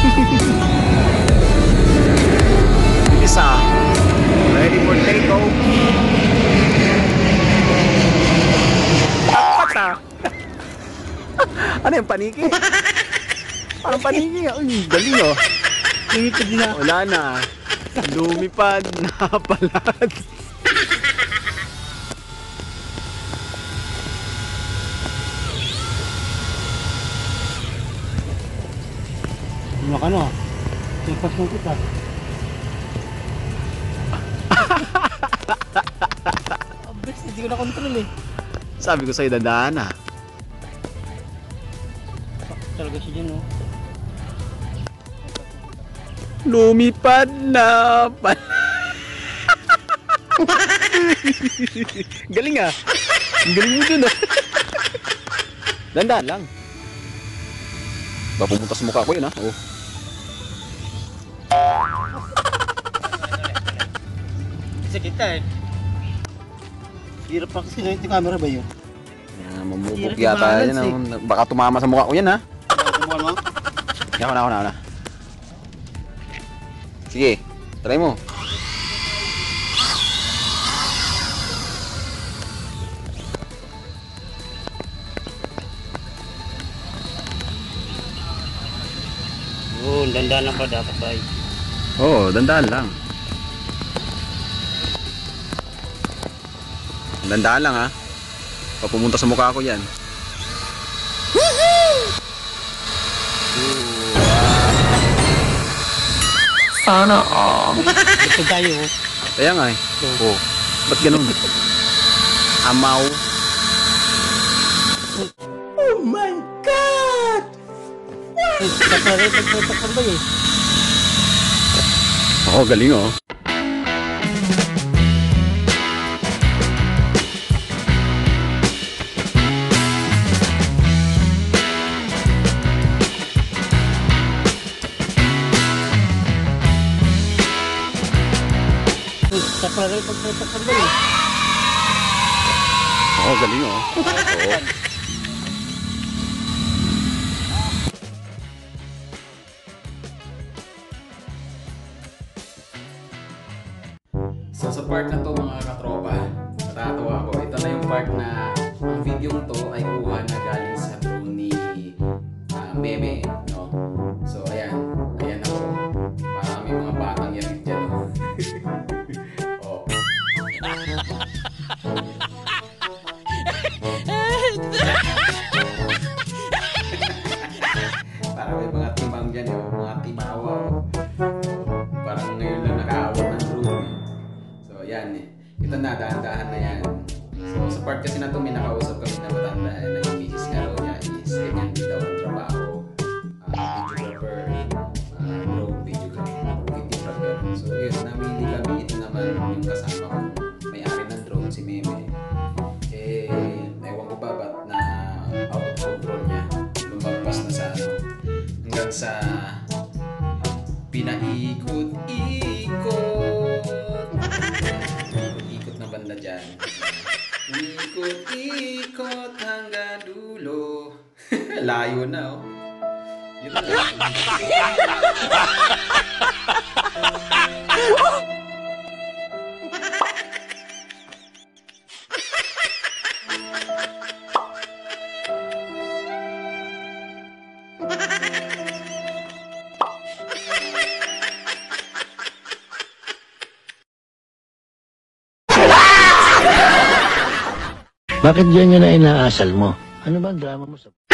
Isa. Ready for takeoff. Apat ah. Ano yung paniki? Parang paniki nga. Uy, galing oh. Lumipad na. Wala na. Lumipad na palad. Ano ka no? Tipas mo kita. Abis, hindi ko na control eh. Sabi ko sa'yo, dadaan ah. Talaga siya dyan oh. Lumipad na palad. Galing ah. Galing mo dun ah. Dandaan lang. Ba pumunta sa mukha ko yun ah. Oh. Sa kita eh. Hirap pa kasi yung camera ba yun? Mamubok yata yan. Baka tumama sa mukha ko yan ha. Tumuhan mo? Ako na. Sige, try mo. Oo, dandan lang pa dapat tayo. Oo, dandaan lang. Dandaan lang ha. Papumunta sa mukha ko yan. Sana Ito tayo oh. Kaya nga eh. Oh. Ba't ganun? Amaw. Oh my God! Pagpatak ba eh? Oo, galing oh. Pagpatak ba eh? Oo, galing oh. Oo. So sa part na to mga katropa, natatawa ako. Ito na yung part na ang video to ay kuha na galing sa drone ni Meme, no? So ayan ako. Para may mga batang yarit dyan, no? Oh. Para may mga timang dyan, yung mga timawa. Parang ngayon lang nakahawak ng drone. So yan eh. Ito na, dahan-dahan na yan. So sa part kasi na ito, may nakausap kami na matanda na yung misis nga raw niya is ganyan din daw ang trabaho. Videographer, videographer. So yun, namili kami. Ito naman yung kasama ko. May-ari ng drone, si Meme. Eh, ewan ko ba ba't na out of control niya. Lumagpas na sa hanggang sa pinaikot-ikot na banda dyan. Ikot-ikot hanggang dulo. Layo na oh. Yun na. Bakit yan yun na inaasal mo? Ano ba ang drama mo sa...